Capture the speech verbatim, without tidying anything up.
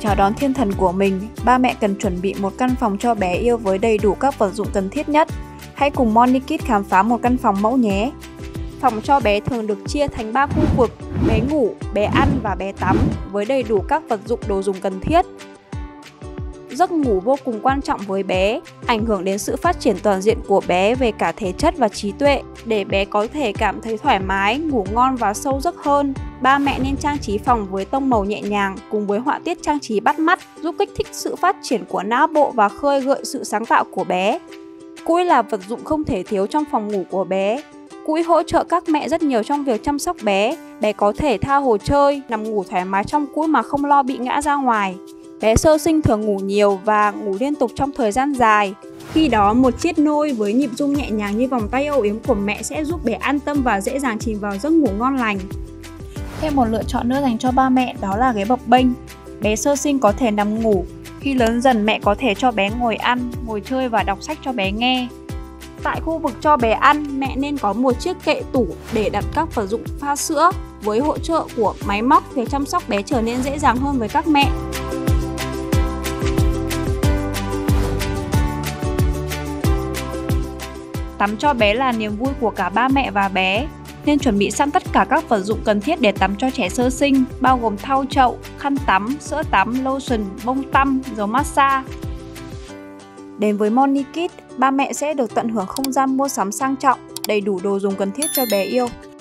chào đón thiên thần của mình, ba mẹ cần chuẩn bị một căn phòng cho bé yêu với đầy đủ các vật dụng cần thiết nhất. Hãy cùng Monikids khám phá một căn phòng mẫu nhé! Phòng cho bé thường được chia thành ba khu vực: bé ngủ, bé ăn và bé tắm, với đầy đủ các vật dụng đồ dùng cần thiết. Giấc ngủ vô cùng quan trọng với bé, ảnh hưởng đến sự phát triển toàn diện của bé về cả thể chất và trí tuệ. Để bé có thể cảm thấy thoải mái, ngủ ngon và sâu giấc hơn, ba mẹ nên trang trí phòng với tông màu nhẹ nhàng cùng với họa tiết trang trí bắt mắt, giúp kích thích sự phát triển của não bộ và khơi gợi sự sáng tạo của bé. Cũi là vật dụng không thể thiếu trong phòng ngủ của bé. Cũi hỗ trợ các mẹ rất nhiều trong việc chăm sóc bé. Bé có thể tha hồ chơi, nằm ngủ thoải mái trong cũi mà không lo bị ngã ra ngoài. Bé sơ sinh thường ngủ nhiều và ngủ liên tục trong thời gian dài. Khi đó, một chiếc nôi với nhịp rung nhẹ nhàng như vòng tay âu yếm của mẹ sẽ giúp bé an tâm và dễ dàng chìm vào giấc ngủ ngon lành. Thêm một lựa chọn nữa dành cho ba mẹ đó là ghế bập bênh. Bé sơ sinh có thể nằm ngủ. Khi lớn dần, mẹ có thể cho bé ngồi ăn, ngồi chơi và đọc sách cho bé nghe. Tại khu vực cho bé ăn, mẹ nên có một chiếc kệ tủ để đặt các vật dụng pha sữa. Với hỗ trợ của máy móc, việc chăm sóc bé trở nên dễ dàng hơn với các mẹ. Tắm cho bé là niềm vui của cả ba mẹ và bé. Nên chuẩn bị sẵn tất cả các vật dụng cần thiết để tắm cho trẻ sơ sinh, bao gồm thau chậu, khăn tắm, sữa tắm, lotion, bông tăm, dầu massage. Đến với Monikids, ba mẹ sẽ được tận hưởng không gian mua sắm sang trọng, đầy đủ đồ dùng cần thiết cho bé yêu.